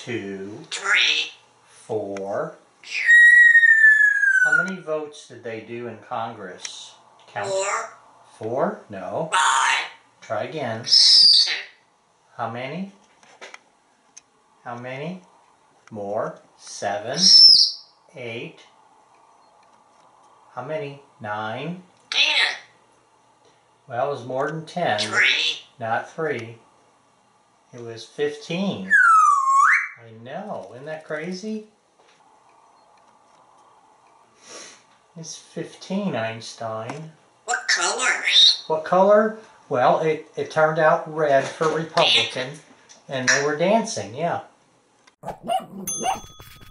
2, 3, 4. How many votes did they do in Congress? Count. 4, 4? No. 5, Try again. 6, How many? How many? More. 7, 8. How many? 9. 10, Well, it was more than 10. 3, Not 3. It was 15. I know. Isn't that crazy? It's 15, Einstein. What colors? What color? Well, it turned out red for Republican. And they were dancing, yeah.